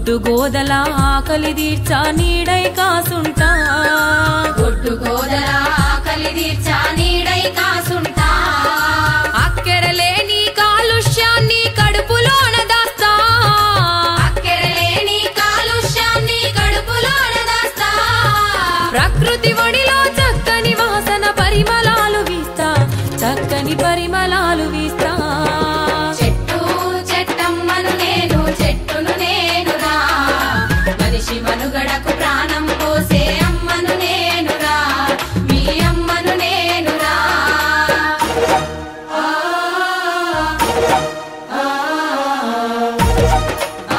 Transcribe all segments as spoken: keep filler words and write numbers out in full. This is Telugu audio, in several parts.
గొడ్డు గోదల ఆకలి తీర్చా నీడై కాసుంటా గొడ్డు గోదల ఆకలి తీర్చా నీడై కాసుంటా అక్కెరలేని కాలుష్యాన్ని కడుపులోన దాస్తా అక్కెరలేని కాలుష్యాన్ని కడుపులోన దాస్తా ప్రకృతి ఒడిలో చక్కని వాసన పరిమళాలు వీస్తా చక్కని పరిమళాలు వీస్తా చెట్టు చెట్టమ్మను నేను చెట్టును నేనురా మనిషి మనుగడకు ప్రాణం పోసే అమ్మను నేనురా మీ అమ్మను నేనురా ఆ ఆ ఆ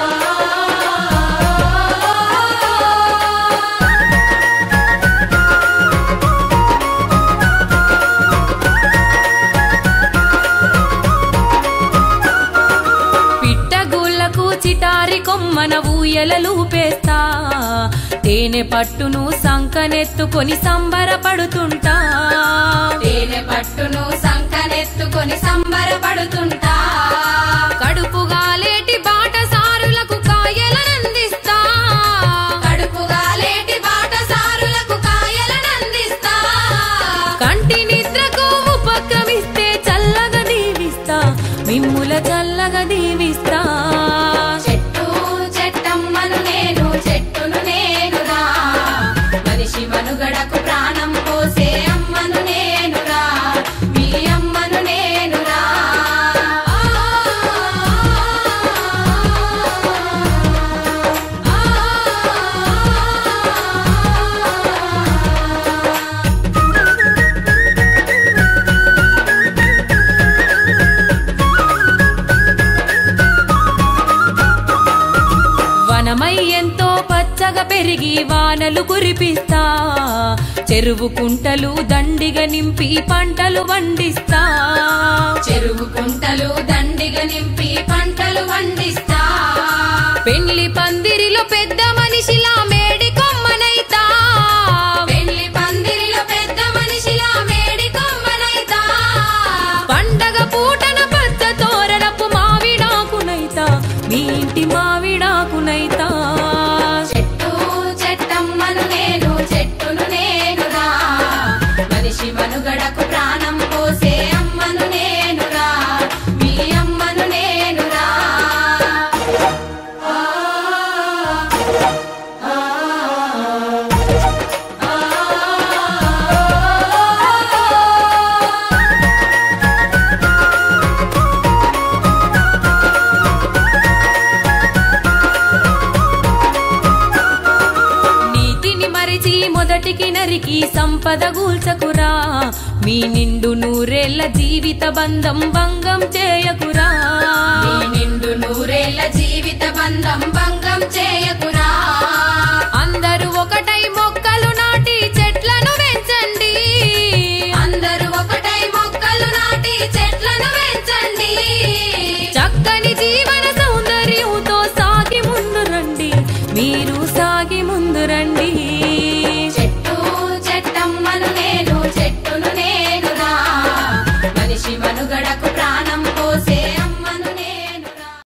పిట్టగూళ్ళకు చిటారి కొమ్మన ఊయలలూపేస్తా తేనె పట్టును సంకనెత్తుకొని సంబరపడుతుంటా తేనె పట్టును సంకనెత్తుకొని సంబరపడుతుంటా కడుపుగా లేటి బాటసారులకు కాయలనందిస్తా కడుపుగా లేటి బాటసారులకు కాయలనందిస్తా కంటి నిద్రకు ఉపక్రమిస్తే చల్లగా దీవిస్తా మిమ్ముల చల్లగా దీవిస్తా చెట్టు చెట్టమ్మను నేను చెట్టును నేనురా మనిషి మనుగడకు ప్రాణం పోసే అమ్మను నేనురా మీ అమ్మను నేనురా ఆ ఆ వనమై ఎంతో పచ్చగా పెరిగి వానలు కురిపిస్తా చెరువు కుంటలు దండిగా నింపి పంటలు వండిస్తా చెరువు కుంటలు దండిగా నింపి పంటలు వండిస్తా పెళ్లి పందిరిలో పెద్ద మనిషిలా మేడి కొమ్మనైతా పెళ్లి పందిరిలో పెద్ద మనిషిలా మేడి కొమ్మనైతా పండగ పూటన పచ్చ తోరణపు మావిడాకునైతా మీ ఇంటి మావిడాకునైతా చెట్టు చెట్టమ్మను నేను చెట్టును నేనురా మనిషి మనుగడకు ప్రాణం పోసే అమ్మను నేనురా మీ అమ్మను నేనురా ఆ ఆ ఆ నీతిని మరిచి మొదటికి నరికి సంపద గూల్చకురా మీ నిండు నూరేళ్ల జీవిత బంధం భంగం చేయకురా నీ నిండు నూరేళ్ల జీవిత బంధం భంగం చేయకురా